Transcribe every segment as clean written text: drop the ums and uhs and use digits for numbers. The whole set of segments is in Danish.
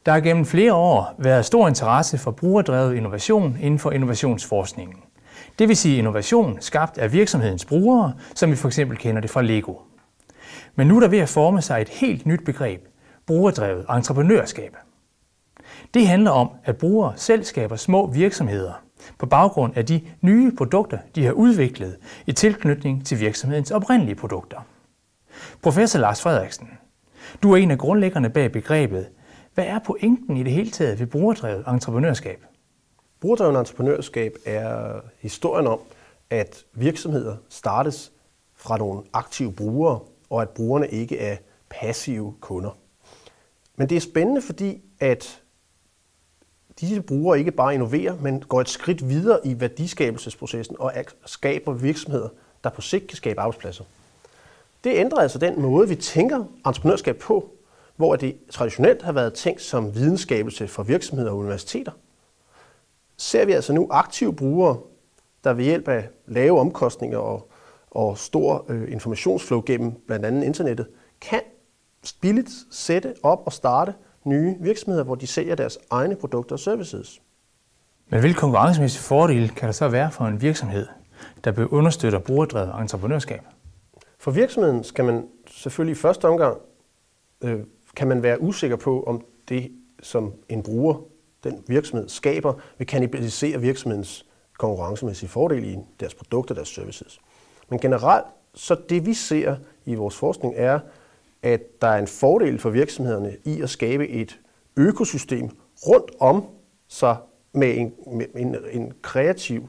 Der har gennem flere år været stor interesse for brugerdrevet innovation inden for innovationsforskningen. Det vil sige innovation skabt af virksomhedens brugere, som vi f.eks. kender det fra Lego. Men nu er der ved at forme sig et helt nyt begreb, brugerdrevet entreprenørskab. Det handler om, at brugere selv skaber små virksomheder på baggrund af de nye produkter, de har udviklet i tilknytning til virksomhedens oprindelige produkter. Professor Lars Frederiksen, du er en af grundlæggerne bag begrebet. Hvad er pointen i det hele taget ved brugerdrevet entreprenørskab? Brugerdrevet entreprenørskab er historien om, at virksomheder startes fra nogle aktive brugere, og at brugerne ikke er passive kunder. Men det er spændende, fordi at disse brugere ikke bare innoverer, men går et skridt videre i værdiskabelsesprocessen og skaber virksomheder, der på sigt kan skabe arbejdspladser. Det ændrer altså den måde, vi tænker entreprenørskab på, hvor det traditionelt har været tænkt som videnskabelse for virksomheder og universiteter. Ser vi altså nu aktive brugere, der ved hjælp af lave omkostninger og stor informationsflow gennem blandt andet internettet, kan billigt sætte op og starte nye virksomheder, hvor de sælger deres egne produkter og services. Men hvilke konkurrencemæssige fordele kan der så være for en virksomhed, der understøtter brugerdrevet entreprenørskab? For virksomheden skal man selvfølgelig i første omgang kan man være usikker på, om det, som en bruger, den virksomhed skaber, vil kannibalisere virksomhedens konkurrencemæssige fordele i deres produkter og deres services. Men generelt, så det vi ser i vores forskning er, at der er en fordel for virksomhederne i at skabe et økosystem rundt om sig med en kreativ,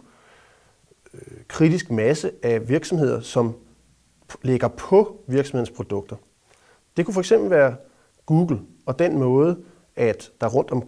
kritisk masse af virksomheder, som ligger på virksomhedens produkter. Det kunne fx være Google og den måde, at der rundt om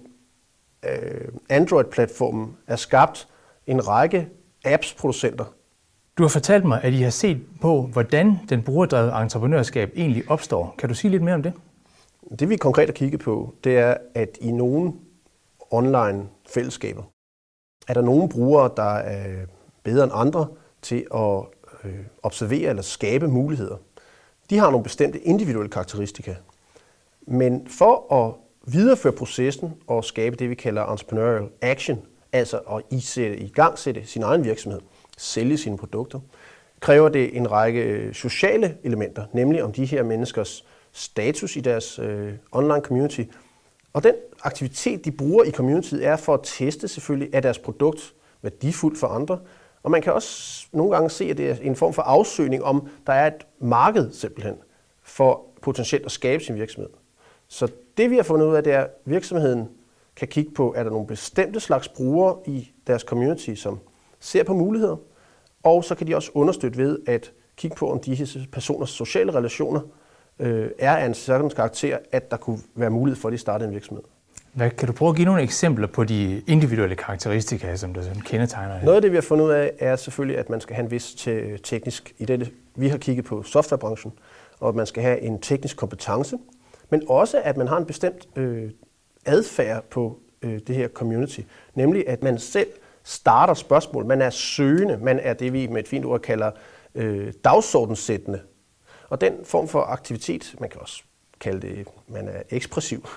Android-platformen er skabt en række apps-producenter. Du har fortalt mig, at I har set på, hvordan den brugerdrevet entreprenørskab egentlig opstår. Kan du sige lidt mere om det? Det vi konkret har kigget på, det er, at i nogle online fællesskaber er der nogle brugere, der er bedre end andre til at observere eller skabe muligheder. De har nogle bestemte individuelle karakteristika. Men for at videreføre processen og skabe det, vi kalder entrepreneurial action, altså at igangsætte sin egen virksomhed, sælge sine produkter, kræver det en række sociale elementer, nemlig om de her menneskers status i deres online community. Og den aktivitet, de bruger i communityet, er for at teste selvfølgelig, er deres produkt værdifuldt for andre. Og man kan også nogle gange se, at det er en form for afsøgning om, der er et marked simpelthen for potentielt at skabe sin virksomhed. Så det vi har fundet ud af, det er, at virksomheden kan kigge på, er der nogle bestemte slags brugere i deres community, som ser på muligheder, og så kan de også understøtte ved at kigge på, om disse personers sociale relationer er af en sådan karakter, at der kunne være mulighed for, at de starter en virksomhed. Kan du prøve at give nogle eksempler på de individuelle karakteristika, som der kendetegner det? Noget af det, vi har fundet ud af, er selvfølgelig, at man skal have en vis teknisk identitet. Vi har kigget på softwarebranchen, og at man skal have en teknisk kompetence, men også, at man har en bestemt adfærd på det her community, nemlig at man selv starter spørgsmål, man er søgende, man er det, vi med et fint ord kalder dagsordenssættende. Og den form for aktivitet, man kan også kalde det, man er ekspressiv,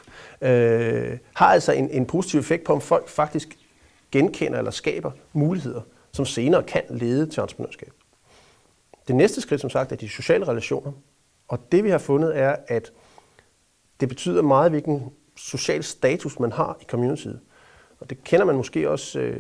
har altså en positiv effekt på, om folk faktisk genkender eller skaber muligheder, som senere kan lede til entreprenørskab. Det næste skridt, som sagt, er de sociale relationer. Og det, vi har fundet, er, at det betyder meget, hvilken social status man har i communityet. Og det kender man måske også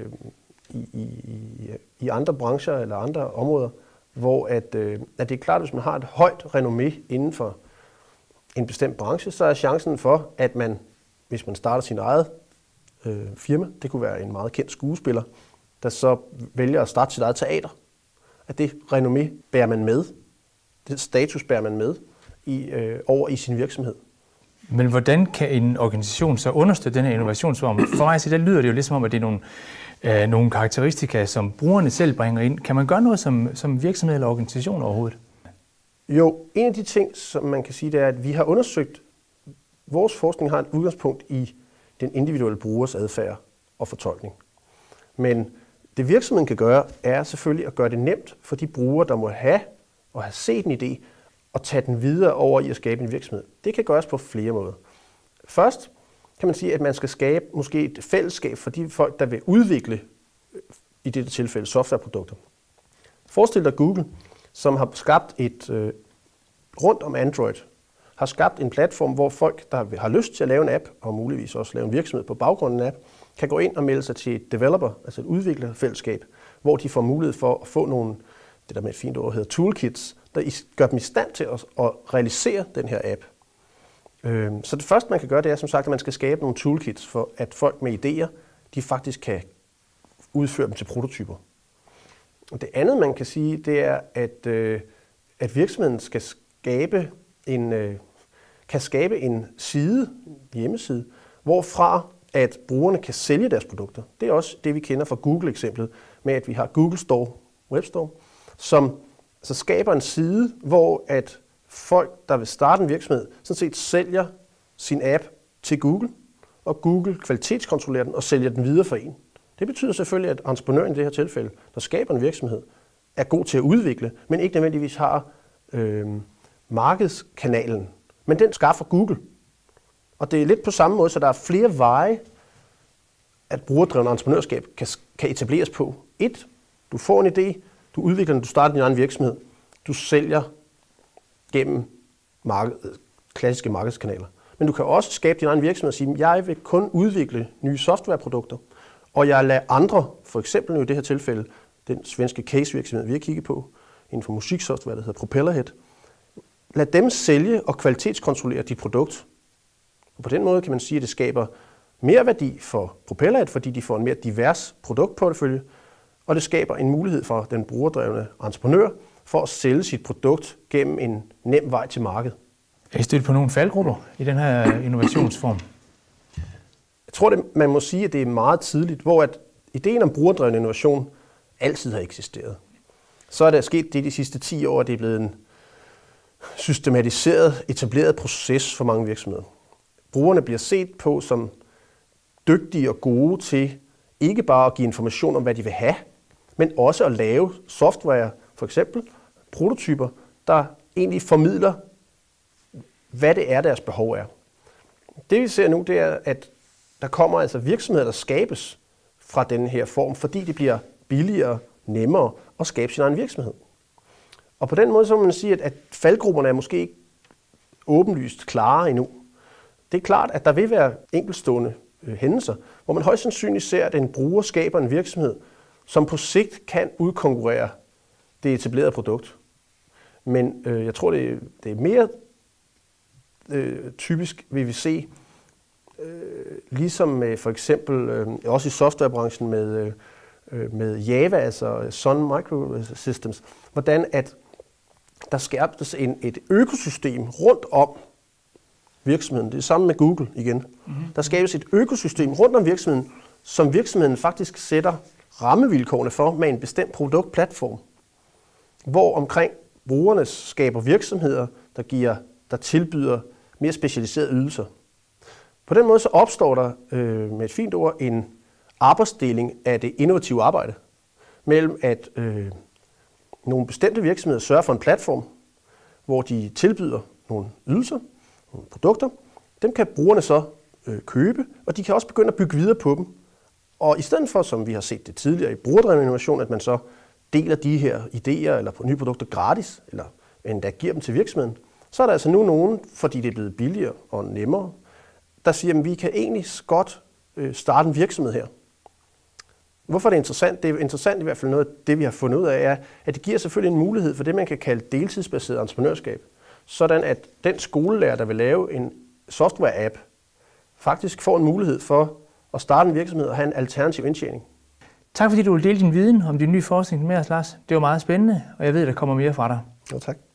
i andre brancher eller andre områder, hvor at det er klart, at hvis man har et højt renommé inden for en bestemt branche, så er chancen for, at man, hvis man starter sin eget firma, det kunne være en meget kendt skuespiller, der så vælger at starte sit eget teater, at det renommé bærer man med, det status bærer man med over i sin virksomhed. Men hvordan kan en organisation så understøtte den her innovationsform? For mig så lyder det jo lidt som om, at det er nogle karakteristika, som brugerne selv bringer ind. Kan man gøre noget som virksomhed eller organisation overhovedet? Jo, en af de ting, som man kan sige, det er, at vi har undersøgt, vores forskning har et udgangspunkt i den individuelle brugers adfærd og fortolkning. Men det virksomheden kan gøre, er selvfølgelig at gøre det nemt for de brugere, der må have set en idé, og tage den videre over i at skabe en virksomhed. Det kan gøres på flere måder. Først kan man sige, at man skal skabe måske et fællesskab for de folk, der vil udvikle, i dette tilfælde, softwareprodukter. Forestil dig Google, som har skabt rundt om Android, har skabt en platform, hvor folk, der har lyst til at lave en app, og muligvis også lave en virksomhed på baggrund af en app, kan gå ind og melde sig til et developer, altså et udviklerfællesskab, hvor de får mulighed for at få nogle, det der med et fint ord hedder toolkits, der gør dem i stand til at realisere den her app. Så det første, man kan gøre, det er som sagt, at man skal skabe nogle toolkits, for at folk med idéer, de faktisk kan udføre dem til prototyper. Og det andet, man kan sige, det er, at virksomheden skal skabe en hjemmeside, hvorfra at brugerne kan sælge deres produkter. Det er også det, vi kender fra Google-eksemplet, med at vi har Google Store, Webstore, som så skaber en side, hvor at folk, der vil starte en virksomhed, sådan set sælger sin app til Google, og Google kvalitetskontrollerer den og sælger den videre for en. Det betyder selvfølgelig, at entreprenøren i det her tilfælde, der skaber en virksomhed, er god til at udvikle, men ikke nødvendigvis har markedskanalen. Men den skaffer Google. Og det er lidt på samme måde, så der er flere veje, at brugerdrevet entreprenørskab kan etableres på. 1. Du får en idé, du udvikler den, du starter din egen virksomhed, du sælger gennem klassiske markedskanaler. Men du kan også skabe din egen virksomhed og sige, jeg vil kun udvikle nye softwareprodukter, og jeg lader andre, for eksempel i det her tilfælde, den svenske case-virksomhed, vi har kigget på, inden for musiksoftware, der hedder Propellerhead, lad dem sælge og kvalitetskontrollere dit produkt. Og på den måde kan man sige, at det skaber mere værdi for Propellerhead, fordi de får en mere divers produktportefølje, og det skaber en mulighed for den brugerdrevne entreprenør for at sælge sit produkt gennem en nem vej til markedet. Er I stødt på nogle faldgrupper i den her innovationsform? Jeg tror, man må sige, at det er meget tidligt, hvor at ideen om brugerdreven innovation altid har eksisteret. Så er der sket det de sidste 10 år, at det er blevet en systematiseret, etableret proces for mange virksomheder. Brugerne bliver set på som dygtige og gode til ikke bare at give information om, hvad de vil have, men også at lave software, for eksempel prototyper, der egentlig formidler, hvad det er, deres behov er. Det vi ser nu, det er, at der kommer altså virksomheder, der skabes fra den her form, fordi det bliver billigere, nemmere at skabe sin egen virksomhed. Og på den måde så må man sige, at faldgrupperne er måske ikke åbenlyst klare endnu. Det er klart, at der vil være enkeltstående hændelser, hvor man højst sandsynligt ser, at en bruger skaber en virksomhed, som på sigt kan udkonkurrere det etablerede produkt. Men jeg tror, det er mere typisk, vil vi se, ligesom med for eksempel også i softwarebranchen med Java, altså Sun Microsystems, hvordan at der skabes et økosystem rundt om virksomheden. Det er samme med Google igen. Der skabes et økosystem rundt om virksomheden, som virksomheden faktisk sætter rammevilkårene for med en bestemt produktplatform, hvor omkring brugerne skaber virksomheder, der tilbyder mere specialiserede ydelser. På den måde så opstår der med et fint ord en arbejdsdeling af det innovative arbejde mellem at nogle bestemte virksomheder sørger for en platform, hvor de tilbyder nogle ydelser, nogle produkter. Dem kan brugerne så købe, og de kan også begynde at bygge videre på dem. Og i stedet for, som vi har set det tidligere i brugerdreven innovation, at man så deler de her idéer eller på nye produkter gratis, eller endda giver dem til virksomheden, så er der altså nu nogen, fordi det er blevet billigere og nemmere, der siger, at vi kan egentlig godt starte en virksomhed her. Hvorfor er det interessant? Det er interessant i hvert fald noget af det, vi har fundet ud af, er, at det giver selvfølgelig en mulighed for det, man kan kalde deltidsbaseret entreprenørskab. Sådan at den skolelærer, der vil lave en software-app, faktisk får en mulighed for at starte en virksomhed og have en alternativ indtjening. Tak fordi du vil dele din viden om din nye forskning med os, Lars. Det var meget spændende, og jeg ved, der kommer mere fra dig. Jo, tak.